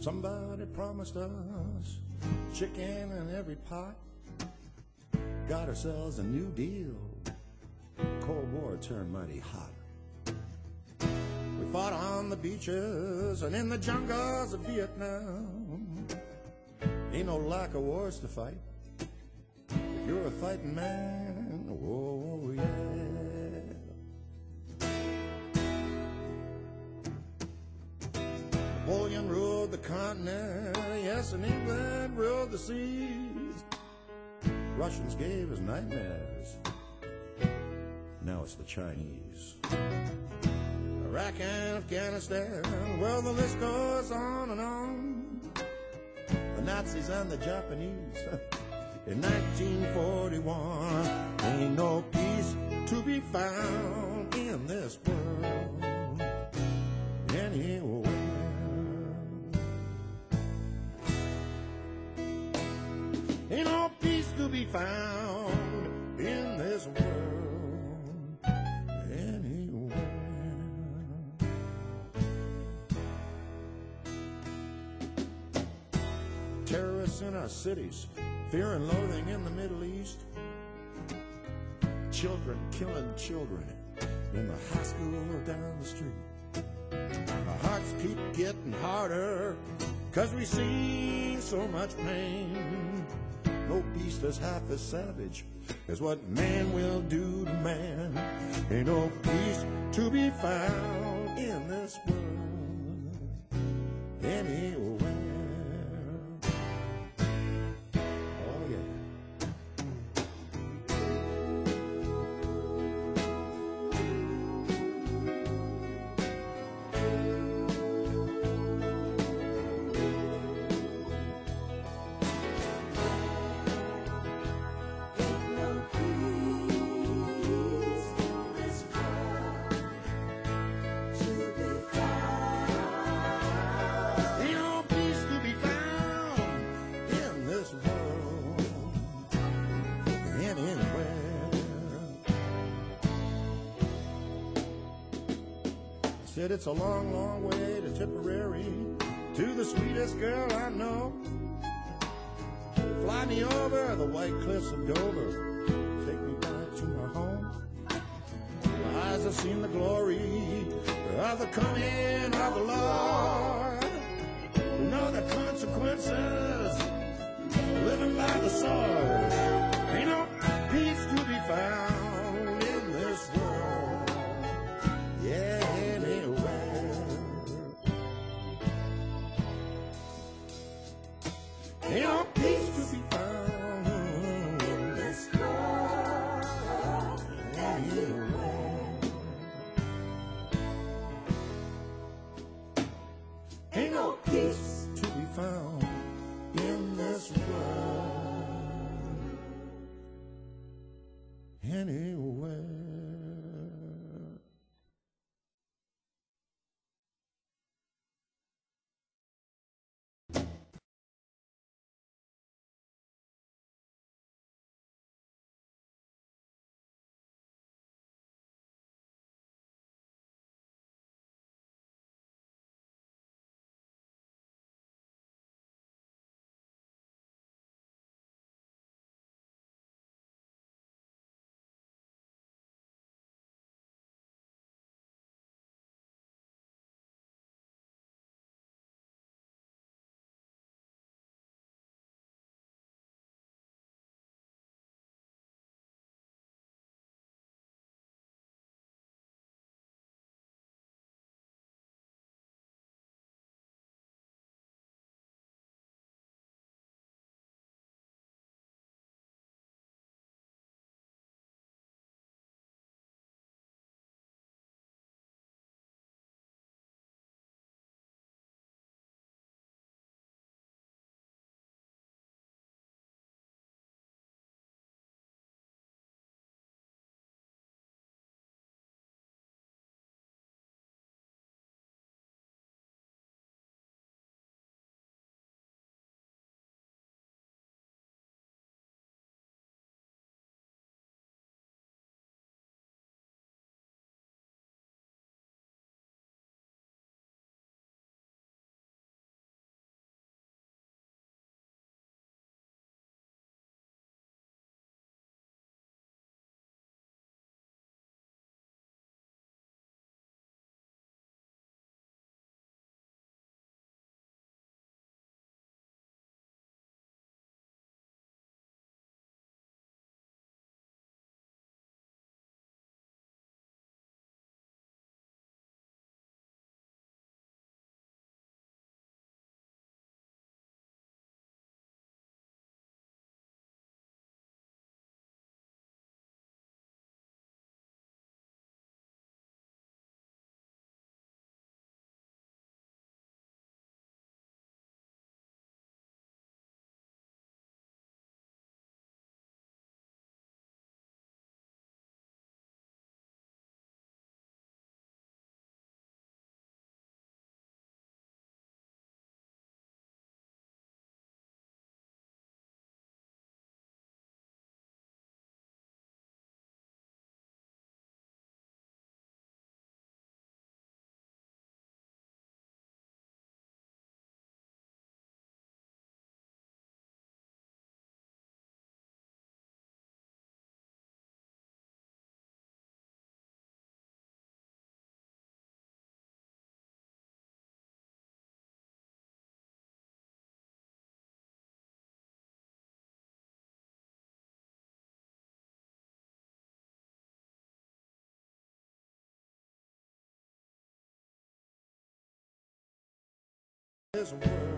Somebody promised us chicken in every pot. Got ourselves a new deal. Cold War turned mighty hot. We fought on the beaches and in the jungles of Vietnam. Ain't no lack of wars to fight if you're a fighting man. Oh yeah. Napoleon ruled the continent, yes, and England ruled the seas. Russians gave us nightmares. Now it's the Chinese. Iraq and Afghanistan, well, the list goes on and on. The Nazis and the Japanese in 1941. Ain't no peace to be found in this world anywhere. Ain't no peace to be found in this world anywhere. Terrorists in our cities, fear and loathing in the Middle East. Children killing children in the high school down the street. Our hearts keep getting harder 'cause we see so much pain. No beast is half as savage as what man will do to man. Ain't no peace to be found in this world anywhere. Oh yeah. Said it's a long, long way to Tipperary, to the sweetest girl I know. Fly me over the white cliffs of Dover, take me back to my home. My eyes have seen the glory of the coming of the Lord. We know the consequences, living by the sword. Ain't no peace to be found in this world. Yeah. Ain't no peace to be found in this world anywhere. Ain't no peace to be found in this world anywhere. this world.